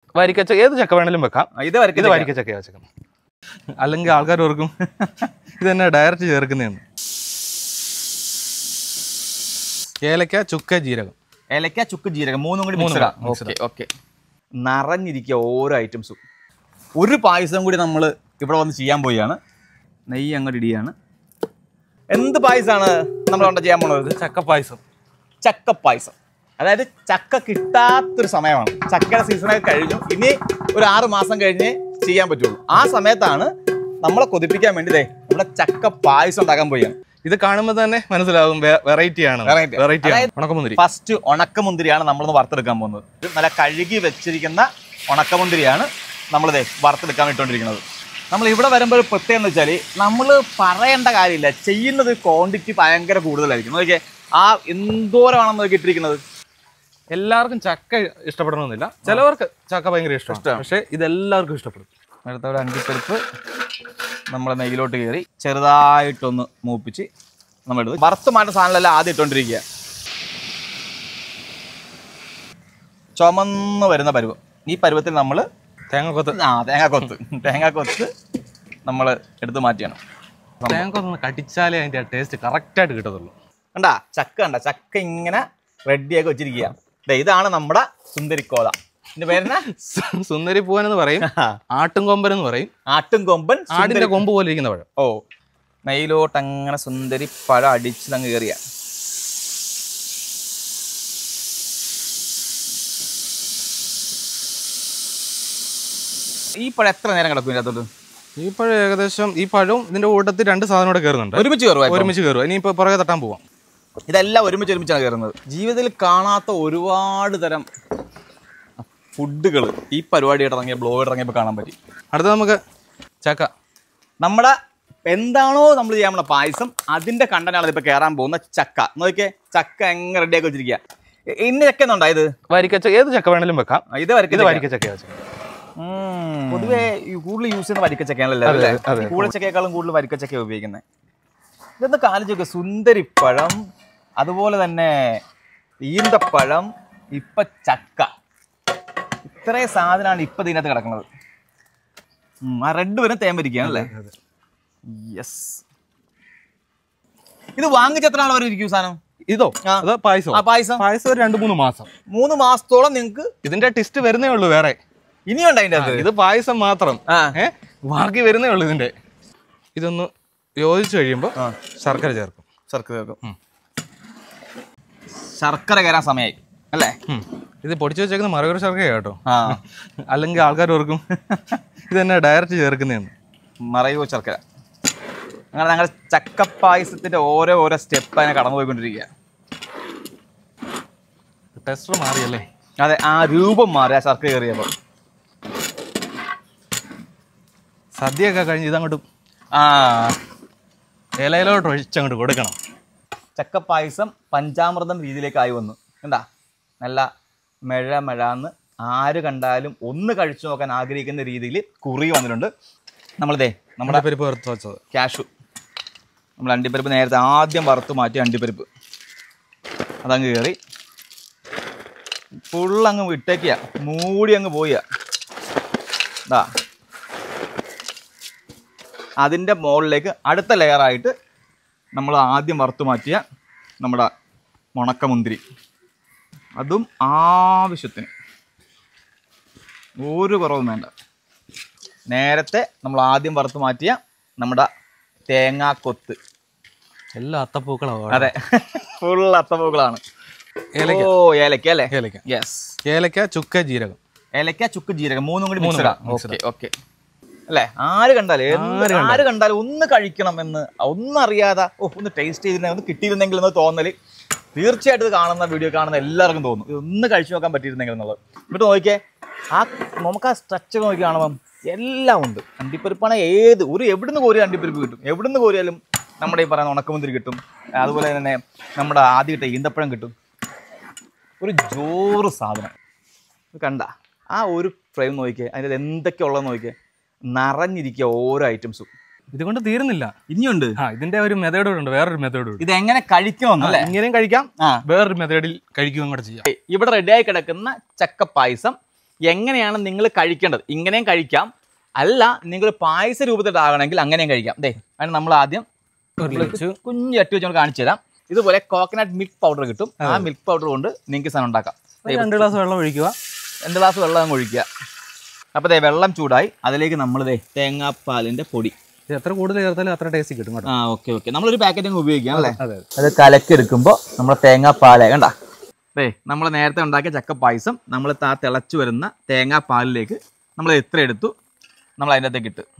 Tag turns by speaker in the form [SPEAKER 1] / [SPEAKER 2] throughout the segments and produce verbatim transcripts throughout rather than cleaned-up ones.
[SPEAKER 1] വരിക്കച്ച ഏത് ചക്ക വേണേലും വെക്കാം.
[SPEAKER 2] ഇത്
[SPEAKER 1] ഇത് വരിക്കച്ചക്കയാ വെച്ചേക്കാം. അല്ലെങ്കിൽ ആൾക്കാർ ഓർക്കും ഇത് തന്നെ ഡയറക്റ്റ് ചേർക്കുന്നതാണ്. ഏലക്ക, ചുക്ക്, ജീരകം.
[SPEAKER 2] ഏലക്ക, ചുക്ക്, ജീരകം മൂന്നും കൂടി മിക്സഡാ. Okay okay. നിറഞ്ഞിരിക്കുക ഓരോ ഐറ്റംസും. ഒരു പായസം കൂടി നമ്മൾ ഇവിടെ വന്ന് ചെയ്യാൻ പോവുകയാണ്. നെയ്യ് അങ്ങോട്ട് ഇടിയാണ്. എന്ത് പായസമാണ് നമ്മൾ കൊണ്ട് ചെയ്യാൻ പോകുന്നത്?
[SPEAKER 1] ചക്ക പായസം.
[SPEAKER 2] ചക്ക പായസം, അതായത് ചക്ക കിട്ടാത്തൊരു സമയമാണ്. ചക്കയുടെ സീസണൊക്കെ കഴിഞ്ഞു. ഇനി ഒരു ആറ് മാസം കഴിഞ്ഞേ ചെയ്യാൻ പറ്റുള്ളൂ. ആ സമയത്താണ് നമ്മളെ കൊതിപ്പിക്കാൻ വേണ്ടി ദേ നമ്മുടെ ചക്ക പായസം ഉണ്ടാക്കാൻ പോവുകയാണ്.
[SPEAKER 1] ഇത് കാണുമ്പോൾ തന്നെ മനസ്സിലാവും വെറൈറ്റി ആണ്. ഉണക്കമുന്തിരി.
[SPEAKER 2] ഫസ്റ്റ് ഉണക്കമുന്തിരിയാണ് നമ്മളൊന്ന് വറുത്തെടുക്കാൻ പോകുന്നത്. ഇത് നല്ല കഴുകി വെച്ചിരിക്കുന്ന ഉണക്കമുന്തിരിയാണ് നമ്മളിതേ വറുത്തെടുക്കാൻ ഇട്ടുകൊണ്ടിരിക്കുന്നത്. നമ്മൾ ഇവിടെ വരുമ്പോൾ പ്രത്യേകം എന്ന് വെച്ചാൽ നമ്മൾ പറയേണ്ട കാര്യമില്ല, ചെയ്യുന്നത് ക്വാണ്ടിറ്റി ഭയങ്കര കൂടുതലായിരിക്കും. നോക്കിയേ ആ എന്തോരമാണെന്ന് നോക്കി ഇട്ടിരിക്കുന്നത്.
[SPEAKER 1] എല്ലാവർക്കും ചക്ക ഇഷ്ടപ്പെടണമെന്നില്ല, ചിലവർക്ക് ചക്ക ഭയങ്കര ഇഷ്ടമാണ്. പക്ഷേ ഇതെല്ലാവർക്കും ഇഷ്ടപ്പെടും.
[SPEAKER 2] അടുത്ത അണ്ടിപ്പരിപ്പ് നമ്മളെ നെയ്യിലോട്ട് കയറി ചെറുതായിട്ടൊന്ന് മൂപ്പിച്ച് നമ്മൾ എടുത്ത് വറുത്ത് മാറ്റ സാധനങ്ങളെല്ലാം ആദ്യം ഇട്ടുകൊണ്ടിരിക്കുക. ചുമന്ന് വരുന്ന പരുവം. ഈ പരുവത്തിൽ നമ്മൾ
[SPEAKER 1] തേങ്ങാക്കൊത്ത്
[SPEAKER 2] ആ തേങ്ങാക്കൊത്ത് തേങ്ങാക്കൊത്ത് നമ്മൾ എടുത്ത് മാറ്റിയാണ്.
[SPEAKER 1] തേങ്ങാക്കൊത്ത് കടിച്ചാലേ അതിൻ്റെ ടേസ്റ്റ് കറക്റ്റായിട്ട് കിട്ടത്തുള്ളൂ.
[SPEAKER 2] കണ്ടാ ചക്ക കണ്ട ചക്ക ഇങ്ങനെ റെഡിയാക്കി വെച്ചിരിക്കുക. ഇതാണ് നമ്മുടെ സുന്ദരിക്കോല. ഇതിന്റെ പേരെന്നാ?
[SPEAKER 1] സുന്ദരി പൂവൻ എന്ന് പറയും, ആട്ടും കൊമ്പൻ എന്ന് പറയും.
[SPEAKER 2] ആട്ടും കൊമ്പൻ,
[SPEAKER 1] ആടിന്റെ കൊമ്പ് പോലെ ഇരിക്കുന്ന പഴം.
[SPEAKER 2] ഓ, നെയ്യിലോട്ട് അങ്ങനെ സുന്ദരി പഴം അടിച്ച് അങ്ങ് കയറിയ ഈ പഴം എത്ര നേരം കിടക്കും ഇതിനകത്തോട്ട്?
[SPEAKER 1] ഈ പഴം ഏകദേശം ഈ പഴവും ഇതിന്റെ കൂട്ടത്തിൽ രണ്ട് സാധനം കൂടെ കയറുന്നുണ്ട്.
[SPEAKER 2] ഒരുമിച്ച് കയറുക
[SPEAKER 1] ഒരുമിച്ച് കയറുക ഇനിയിപ്പോ പുറകെ തട്ടാൻ പോവാം.
[SPEAKER 2] ഇതെല്ലാം ഒരുമിച്ച് ഒരുമിച്ചാണ് കയറുന്നത്. ജീവിതത്തിൽ കാണാത്ത ഒരുപാട് തരം ഫുഡുകൾ ഈ പരിപാടിയായിട്ട് ഇറങ്ങിയ ബ്ലോഗ് ഇറങ്ങിയപ്പോൾ കാണാൻ പറ്റി.
[SPEAKER 1] അടുത്ത നമുക്ക് ചക്ക.
[SPEAKER 2] നമ്മുടെ എന്താണോ നമ്മൾ ചെയ്യാൻ പോകുന്ന പായസം അതിന്റെ കണ്ടനാണ് ഇതിപ്പോൾ കയറാൻ പോകുന്ന ചക്ക. നോക്കിയേ ചക്ക എങ്ങനെ റെഡിയാക്കി വെച്ചിരിക്കുക. ഇന്ന ചക്ക എന്നുണ്ടായത്
[SPEAKER 1] വരിക്കച്ച ഏത് ചക്ക വേണേലും വെക്കാം.
[SPEAKER 2] ഇത്
[SPEAKER 1] ഇത് വരിക്കച്ചക്കയാ.
[SPEAKER 2] പൊതുവേ കൂടുതൽ യൂസ് ചെയ്യുന്ന വരിക്കച്ചക്കയാണല്ലേ? കൂടച്ചക്കയേക്കാളും കൂടുതൽ വരിക്കച്ചക്ക ഉപയോഗിക്കുന്നത്. ഇതൊന്ന് കാലിച്ചൊക്കെ സുന്ദരിപ്പഴം, അതുപോലെ തന്നെ ഈന്തപ്പഴം, ഇപ്പൊ ചക്ക, ഇത്രയും സാധനമാണ് ഇപ്പൊ ഇതിനകത്ത് കിടക്കുന്നത്. ആ റെഡ് വരെ തേമ്പരിക്കുകയാണല്ലേ? യെസ്. ഇത് വാങ്ങിച്ച എത്ര നാൾ വരെ ഇരിക്കും സാധനം?
[SPEAKER 1] ഇതോ അതോ പായസം?
[SPEAKER 2] പായസം
[SPEAKER 1] പായസം ഒരു രണ്ട് മൂന്ന് മാസം
[SPEAKER 2] മൂന്ന് മാസത്തോളം നിങ്ങൾക്ക്
[SPEAKER 1] ഇതിന്റെ ടെസ്റ്റ് വരുന്നേ ഉള്ളൂ. വേറെ
[SPEAKER 2] ഇനിയുണ്ട് അതിൻ്റെ അത്?
[SPEAKER 1] ഇത് പായസം മാത്രം, ഏഹ് ബാക്കി വരുന്നേ ഉള്ളൂ ഇതിന്റെ. ഇതൊന്ന് യോജിച്ചു കഴിയുമ്പോൾ ശർക്കര ചേർക്കും.
[SPEAKER 2] ശർക്കര ചേർക്കും. ശർക്കര കയറാൻ സമയമായി അല്ലേ?
[SPEAKER 1] ഇത് പൊടിച്ചു വെച്ചേക്കുന്ന മറയൂർ ശർക്കര കേട്ടോ, അല്ലെങ്കിൽ ആൾക്കാർ ഓർക്കും ഇത് തന്നെ ഡയറക്റ്റ് ചേർക്കുന്നതാണ്.
[SPEAKER 2] മറയൂർ ശർക്കര. അങ്ങനെ ഞങ്ങളുടെ ചക്കപ്പായസത്തിന്റെ ഓരോ ഓരോ സ്റ്റെപ്പ് അതിനെ കടന്നു പോയിക്കൊണ്ടിരിക്കുക.
[SPEAKER 1] ടെസ്റ്റർ മാറിയല്ലേ?
[SPEAKER 2] അതെ, ആ രൂപം മാറി ആ ശർക്കര കയറിയപ്പോൾ.
[SPEAKER 1] സദ്യയൊക്കെ കഴിഞ്ഞ് ഇതങ്ങോട്ട്
[SPEAKER 2] ആ
[SPEAKER 1] ഇലയിലോട്ട് ഒഴിച്ചങ്ങോട്ട് കൊടുക്കണം.
[SPEAKER 2] ചക്കപ്പായസം പഞ്ചാമൃതം രീതിയിലേക്കായി വന്നു. എന്താ നല്ല മെഴ മെഴാന്ന് ആര് കണ്ടാലും ഒന്ന് കഴിച്ചു നോക്കാൻ ആഗ്രഹിക്കുന്ന രീതിയിൽ കുറി വന്നിട്ടുണ്ട്. നമ്മളിതേ നമ്മുടെ
[SPEAKER 1] പരിപ്പ് വറുത്ത് വെച്ചത്
[SPEAKER 2] ക്യാഷു, നമ്മൾ അണ്ടിപ്പരിപ്പ് നേരത്തെ ആദ്യം വറുത്ത് മാറ്റി അണ്ടിപ്പരിപ്പ് അതങ്ങ് കയറി ഫുള്ളങ്ങ് വിട്ടേക്കുക, മൂടി അങ്ങ് പോയ. ഇതാ അതിൻ്റെ മുകളിലേക്ക് അടുത്ത ലെയറായിട്ട് നമ്മൾ ആദ്യം വറുത്ത് മാറ്റിയ നമ്മുടെ ഉണക്കമുന്തിരി, അതും ആവശ്യത്തിന്, ഒരു കുറവും വേണ്ട. നേരത്തെ നമ്മൾ ആദ്യം വറുത്ത് മാറ്റിയ നമ്മുടെ തേങ്ങാക്കൊത്ത്,
[SPEAKER 1] എല്ലാ അത്തപ്പൂക്കളാണ്.
[SPEAKER 2] അതെ, ഫുൾ അത്തപ്പൂക്കളാണ്. ഓ ഏലക്ക അല്ലേ?
[SPEAKER 1] ഏലക്ക.
[SPEAKER 2] യെസ്,
[SPEAKER 1] ഏലക്ക, ചുക്ക്, ജീരകം.
[SPEAKER 2] ഏലക്ക, ചുക്ക്, ജീരകം മൂന്നും കൂടി മിക്സഡാ. ഓക്കെ ഓക്കെ അല്ലേ? ആര് കണ്ടാലും ആര് കണ്ടാലും ഒന്ന് കഴിക്കണം എന്ന്, ഒന്നറിയാതെ ഓ ഒന്ന് ടേസ്റ്റ് ചെയ്തിരുന്ന ഒന്ന് കിട്ടിയിരുന്നെങ്കിൽ എന്ന് തോന്നല് തീർച്ചയായിട്ടും ഇത് കാണുന്ന വീഡിയോ കാണുന്ന എല്ലാവർക്കും തോന്നും ഇതൊന്ന് കഴിച്ചു നോക്കാൻ പറ്റിയിരുന്നെങ്കിൽ എന്നുള്ളത്. എന്നിട്ട് നോക്കിയേ, ആ നമുക്ക് ആ സ്ട്രക്ചർ നോക്കി കാണുമ്പം എല്ലാം ഉണ്ട്. അണ്ടിപ്പരിപ്പാണ് ഏത് ഒരു എവിടുന്ന് കോരിയാൽ അണ്ടിപ്പരിപ്പ് കിട്ടും, എവിടുന്ന് കോരിയാലും നമ്മുടെ ഈ പറയുന്ന ഉണക്കമുന്തിരി കിട്ടും. അതുപോലെ തന്നെ നമ്മുടെ ആദ്യത്തെ ഈന്തപ്പഴം കിട്ടും. ഒരു ജോറ് സാധനം കണ്ട ആ ഒരു ഫ്രെയിം നോക്കിയേ, അതിൻ്റെ എന്തൊക്കെ ഉള്ളതെന്ന് നോക്കിയേ, നിറഞ്ഞിരിക്കുക ഓരോ ഐറ്റംസും.
[SPEAKER 1] ഇതുകൊണ്ട് തീരുന്നില്ല,
[SPEAKER 2] ഇനിയുണ്ട്.
[SPEAKER 1] ആ ഇതിന്റെ ഒരു മെത്തേഡ് ഉണ്ട്, വേറൊരു മെത്തേഡ്.
[SPEAKER 2] ഇത് എങ്ങനെ കഴിക്കണമെന്നല്ലേ?
[SPEAKER 1] ഇങ്ങനെയും കഴിക്കാം, വേറൊരു മെത്തേഡിൽ കഴിക്കുകയും കൂടെ ചെയ്യാം.
[SPEAKER 2] ഇവിടെ റെഡിയായി കിടക്കുന്ന ചക്കപ്പായസം എങ്ങനെയാണ് നിങ്ങൾ കഴിക്കേണ്ടത്. ഇങ്ങനെയും കഴിക്കാം, അല്ല നിങ്ങൾ പായസ രൂപത്തിലാകണമെങ്കിൽ അങ്ങനെയും കഴിക്കാം. ദേ അതിന് നമ്മൾ ആദ്യം കുഞ്ഞു ചട്ടി വെച്ച് നമ്മൾ കാണിച്ചു തരാം. ഇതുപോലെ കോക്കനട്ട് മിൽക്ക് പൗഡർ കിട്ടും. ആ മിൽക്ക് പൗഡർ കൊണ്ട് നിങ്ങൾക്ക് സാധനം ഉണ്ടാക്കാം.
[SPEAKER 1] രണ്ട് ഗ്ലാസ് വെള്ളം ഒഴിക്കുക.
[SPEAKER 2] രണ്ട് ഗ്ലാസ് വെള്ളം അങ്ങ് ഒഴിക്കുക. അപ്പോൾ ദേ വെള്ളം ചൂടായി, അതിലേക്ക് നമ്മൾ ദേ തേങ്ങാപ്പാലിൻ്റെ പൊടി
[SPEAKER 1] എത്ര കൂടുതൽ ചേർത്താലും അത്ര ടേസ്റ്റ് കിട്ടും കേട്ടോ.
[SPEAKER 2] ആ ഓക്കെ ഓക്കെ നമ്മളൊരു പാക്കറ്റ് അങ്ങ് ഉപയോഗിക്കാം അല്ലേ. അത് കലക്കി എടുക്കുമ്പോൾ നമ്മുടെ തേങ്ങാപ്പാല കണ്ട ദേ നമ്മൾ നേരത്തെ ഉണ്ടാക്കിയ ചക്ക പായസം നമ്മൾ ആ തിളച്ചു വരുന്ന തേങ്ങാപ്പാലിലേക്ക് നമ്മൾ എത്ര എടുത്തു നമ്മൾ അതിൻ്റെ അകത്തേക്ക് ഇട്ട്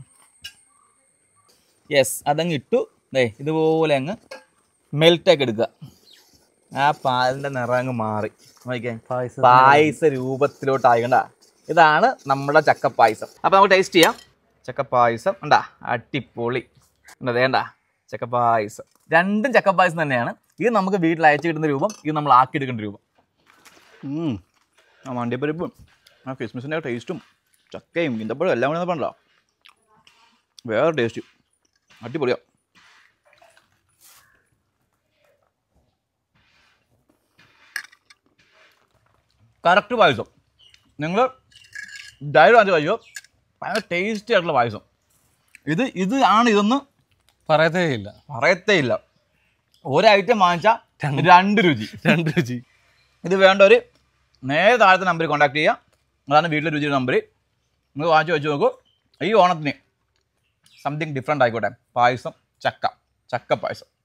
[SPEAKER 2] യെസ് അതങ്ങ് ഇട്ടു. ദേ ഇതുപോലെ അങ്ങ് മെൽറ്റാക്കി എടുക്കുക. ആ പാലിൻ്റെ നിറം അങ്ങ് മാറി നോക്കിയാൽ പായസ രൂപത്തിലോട്ടായി കണ്ട. ഇതാണ് നമ്മുടെ ചക്ക പായസം. അപ്പോൾ നമുക്ക് ടേസ്റ്റ് ചെയ്യാം. ചക്ക പായസം ഉണ്ടാ അടിപൊളി എന്താ വേണ്ട ചക്ക പായസം. രണ്ടും ചക്ക പായസം തന്നെയാണ്. ഇത് നമുക്ക് വീട്ടിൽ അയച്ചു കിട്ടുന്ന രൂപം, ഇത് നമ്മൾ ആക്കിയെടുക്കേണ്ട രൂപം.
[SPEAKER 3] ആ മണ്ടിപ്പരിപ്പും ആ ക്രിസ്മസിൻ്റെ ടേസ്റ്റും ചക്കയും ഇന്തപ്പഴം എല്ലാം കൂടെ പറഞ്ഞോ വേറെ ടേസ്റ്റ് അടിപൊളിയാ.
[SPEAKER 2] കറക്റ്റ് പായസം. നിങ്ങൾ ഡയറി വാങ്ങിച്ച് കഴിയോ ഭയങ്കര ടേസ്റ്റി ആയിട്ടുള്ള പായസം. ഇത് ഇത് ആണ് ഇതൊന്നും
[SPEAKER 1] പറയത്തേ ഇല്ല
[SPEAKER 2] പറയത്തേ ഇല്ല. ഒരു ഐറ്റം വാങ്ങിച്ചാൽ രണ്ട് രുചി
[SPEAKER 1] രണ്ട് രുചി.
[SPEAKER 2] ഇത് വേണ്ടവർ നേരെ താഴത്തെ നമ്പറിൽ കോൺടാക്ട് ചെയ്യുക. അതാണ് വീട്ടിലെ രുചിയുടെ നമ്പർ. നിങ്ങൾ വാങ്ങിച്ച് വെച്ച് നോക്കൂ. ഈ ഓണത്തിന് സംതിങ് ഡിഫറെൻ്റ് ആയിക്കോട്ടെ. പായസം ചക്ക ചക്ക പായസം.